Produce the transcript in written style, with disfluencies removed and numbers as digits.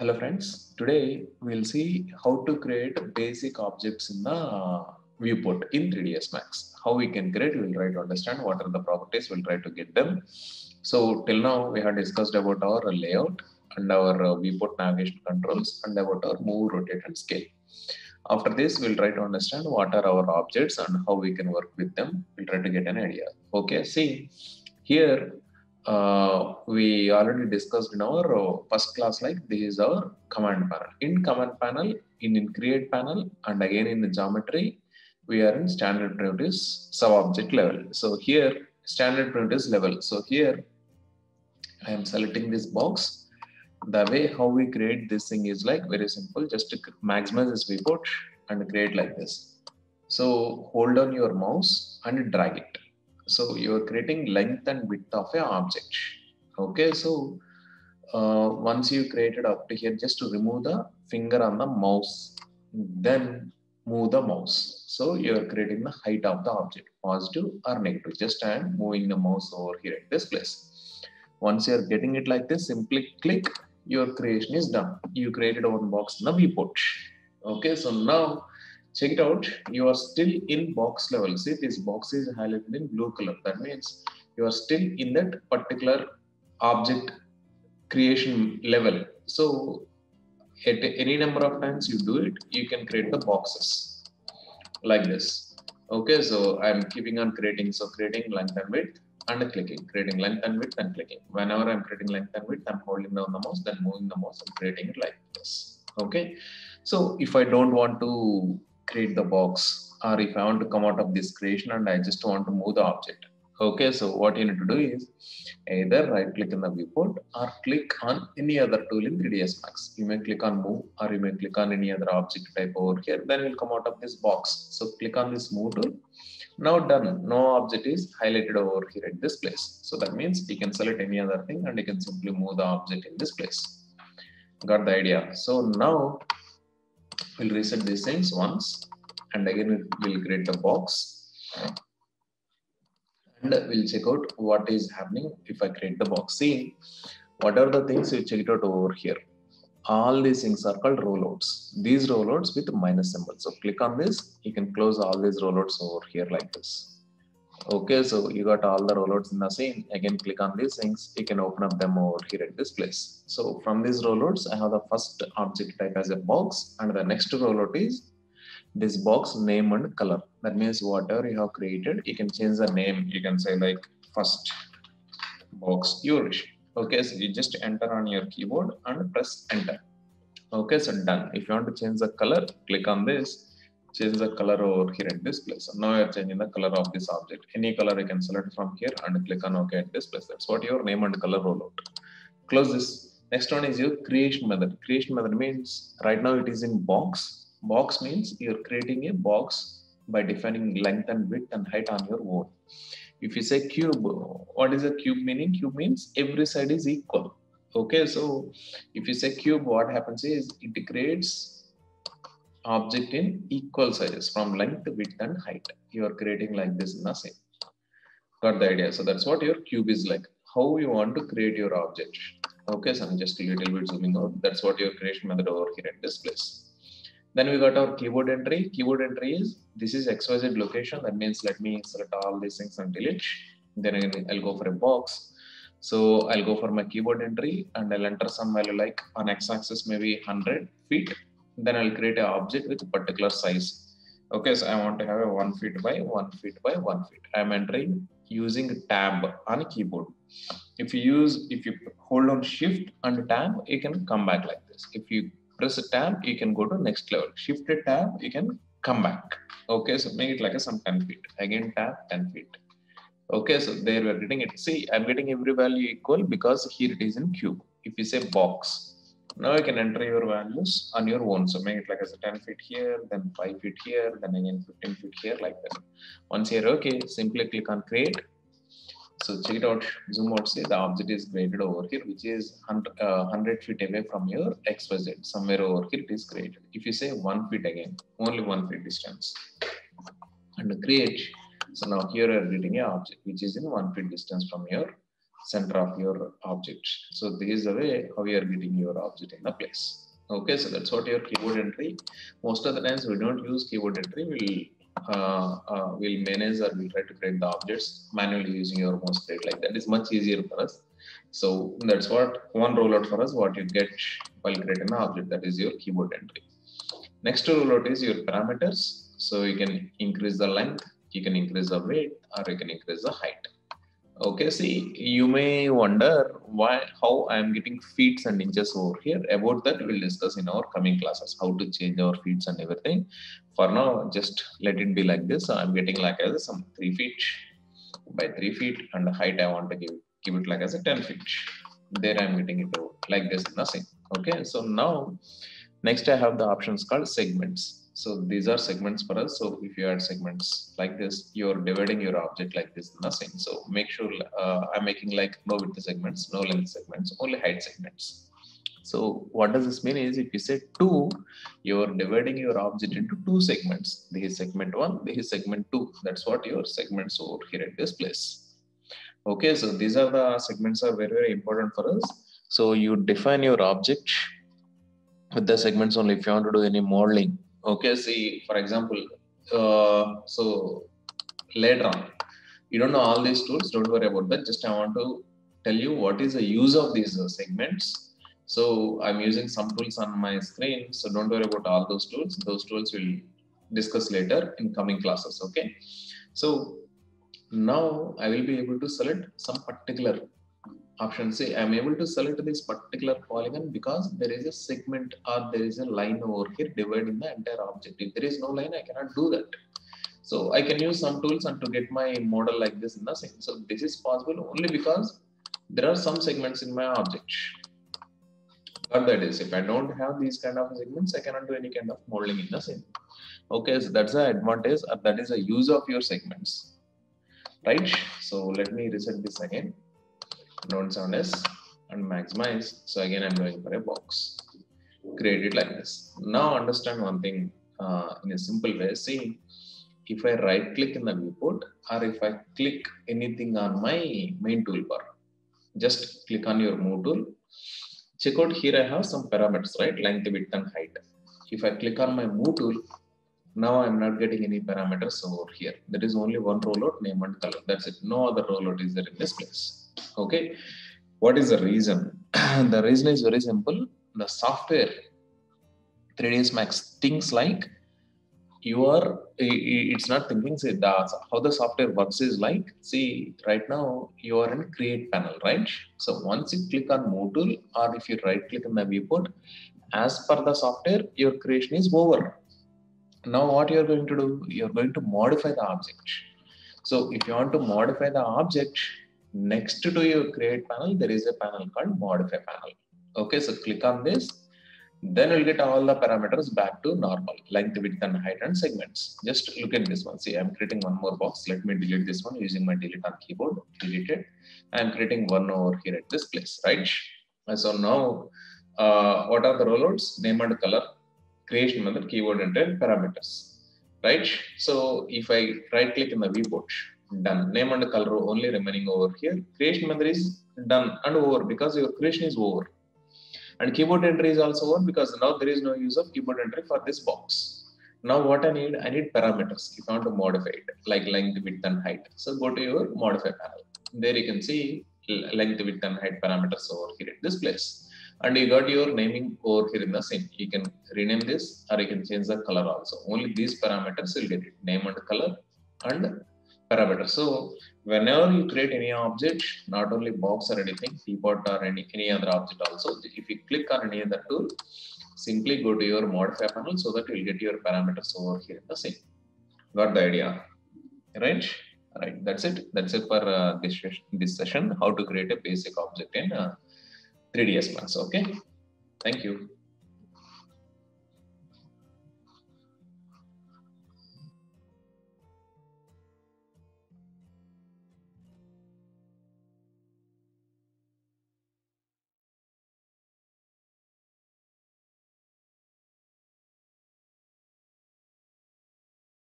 Hello friends, today we'll see how to create basic objects in the viewport in 3ds Max. How we can create, we'll try to understand what are the properties, we'll try to get them. So till now we have discussed about our layout and our viewport navigation controls and about our move, rotate and scale. After this, we'll try to understand what are our objects and how we can work with them. We'll try to get an idea. Okay, see here we already discussed in our first class, like this is our command panel. In command panel, in create panel, and again in the geometry, we are in standard primitives sub-object level. So here standard primitives level. So here I am selecting this box. The way how we create this thing is like very simple. Just to maximize this viewport and create like this. So hold on your mouse and drag it. So you are creating length and width of a object. Okay, so once you created up to here, just to remove the finger on the mouse, then move the mouse. So you are creating the height of the object, positive or negative. Just I am moving the mouse over here at this place. Once you are getting it like this, simply click, your creation is done. You created one box in the viewport. Okay, so now check it out. You are still in box level. See, this box is highlighted in blue color. That means you are still in that particular object creation level. So at any number of times you do it, you can create the boxes like this. Okay, so I'm keeping on creating. So creating length and width and clicking, creating length and width and clicking. Whenever I'm creating length and width, I'm holding down the mouse, then moving the mouse and creating it like this. Okay, so if I don't want to create the box, or if I want to come out of this creation and I just want to move the object. Okay, so what you need to do is either right click in the viewport or click on any other tool in 3ds Max. You may click on move or you may click on any other object type over here, then it will come out of this box. So click on this move tool. Now done, no object is highlighted over here at this place. So that means you can select any other thing and you can simply move the object in this place. Got the idea? So now we'll reset these things once and again we'll create the box and we'll check out what is happening if I create the box. See, what are the things you check it out over here? All these things are called rollouts. These rollouts with minus symbol. So click on this, you can close all these rollouts over here like this. Okay, so you got all the rollouts in the scene. Again, click on these things, you can open up them over here at this place. So from these rollouts, I have the first object type as a box, and the next rollout is this box name and color. That means whatever you have created, you can change the name. You can say like first box yourish. Okay, so you just enter on your keyboard and press enter. Okay, so done. If you want to change the color, click on this, change the color over here at this place. So now you're changing the color of this object. Any color you can select from here and click on OK at this place. That's what your name and color rollout. Close this. Next one is your creation method. Creation method means right now it is in box. Box means you're creating a box by defining length and width and height on your own. If you say cube, what is a cube meaning? Cube means every side is equal. Okay, so if you say cube, what happens is it creates object in equal sizes from length, width and height. You are creating like this in the same. Got the idea? So that's what your cube is like. How you want to create your object. Okay, so I'm just a little bit zooming out. That's what your creation method over here at this place. Then we got our keyboard entry. Keyboard entry is, this is XYZ location. That means let me select all these things and delete. Then again, I'll go for a box. So I'll go for my keyboard entry and I'll enter some value like on x-axis maybe 100 feet. Then I'll create an object with a particular size. Okay, so I want to have a 1 feet by 1 feet by 1 feet. I'm entering using tab on a keyboard. If you hold on shift and tab, you can come back like this. If you press a tab, you can go to next level. Shift a tab, you can come back. Okay, so make it like a some 10 feet. Again tab, 10 feet. Okay, so there we're getting it. See, I'm getting every value equal because here it is in cube. If you say box, now you can enter your values on your own. So make it like as a 10 feet here, then 5 feet here, then again 15 feet here, like that. Once you're okay, simply click on create. So check it out, zoom out, see the object is created over here, which is 100 feet away from your XYZ. Somewhere over here it is created. If you say 1 feet again, only 1 feet distance and create. So now here you are getting an object which is in 1 feet distance from your center of your object. So this is the way how you are getting your object in the place. Okay, so that's what your keyboard entry. Most of the times we don't use keyboard entry. We'll manage or we'll try to create the objects manually using your mouse click. Like that is much easier for us. So that's what one rollout for us. What you get while creating an object, that is your keyboard entry. Next rollout is your parameters. So you can increase the length, you can increase the weight, or you can increase the height. Okay, see, you may wonder how I am getting feet and inches over here. About that, we'll discuss in our coming classes, how to change our feet and everything. For now, just let it be like this. So I'm getting like as some 3 feet by 3 feet, and the height I want to give it like as a 10 feet. There I'm getting it like this, nothing. Okay, so now next I have the options called segments. So these are segments for us. So if you add segments like this, you're dividing your object like this, nothing. So make sure I'm making like no width segments, no length segments, only height segments. So what does this mean is if you say 2, you're dividing your object into 2 segments. This is segment 1, this is segment 2. That's what your segments over here at this place. Okay, so these are the segments are very, very important for us. So you define your object with the segments only if you want to do any modeling. Okay, see, for example, so later on, you don't know all these tools, don't worry about that. Just I want to tell you what is the use of these segments. So I'm using some tools on my screen, so don't worry about all those tools. Those tools we'll discuss later in coming classes, okay? So now I will be able to select some particular option. Say I'm able to select this particular polygon because there is a segment or there is a line over here dividing the entire object. If there is no line, I cannot do that. So I can use some tools and to get my model like this in the scene. So this is possible only because there are some segments in my object. But that is, if I don't have these kind of segments, I cannot do any kind of modeling in the scene. Okay, so that's the advantage, or that is the use of your segments, right? So let me reset this again. Node 7s and maximize. So again, I'm going for a box. Create it like this. Now understand one thing in a simple way. See, if I right click in the viewport or if I click anything on my main toolbar, just click on your move tool. Check out here I have some parameters, right? Length, width and height. If I click on my move tool, now I'm not getting any parameters over here. There is only one rollout, name and color. That's it. No other rollout is there in this place. Okay, what is the reason? The reason is very simple. The software 3ds Max thinks like it's not thinking. Say how the software works is like, see, right now you are in create panel, right? So once you click on move tool or if you right click in the viewport, as per the software, your creation is over. Now what you're going to do, you're going to modify the object. So if you want to modify the object, next to your create panel, there is a panel called modify panel. Okay, so click on this, then you'll get all the parameters back to normal, length, width and height and segments. Just look at this one. See, I'm creating one more box. Let me delete this one using my delete on keyboard. Delete it. I'm creating one over here at this place, right? So now, what are the rollouts? Name and color, creation method, keyword enter, parameters, right? So if I right click in the viewport, done. Name and color only remaining over here. Creation method is done and over because your creation is over. And keyboard entry is also over because now there is no use of keyboard entry for this box. Now what I need parameters if I want to modify it, like length, width and height. So go to your modify panel. There you can see length, width and height parameters over here at this place. And you got your naming over here in the same. You can rename this or you can change the color also. Only these parameters will get it, name and color and parameters. So whenever you create any object, not only box or anything, teapot or any other object also, if you click on any other tool, simply go to your modify panel so that you'll get your parameters over here in the same. Got the idea, right? Right, that's it. That's it for this session, how to create a basic object in 3ds Max. Okay, thank you.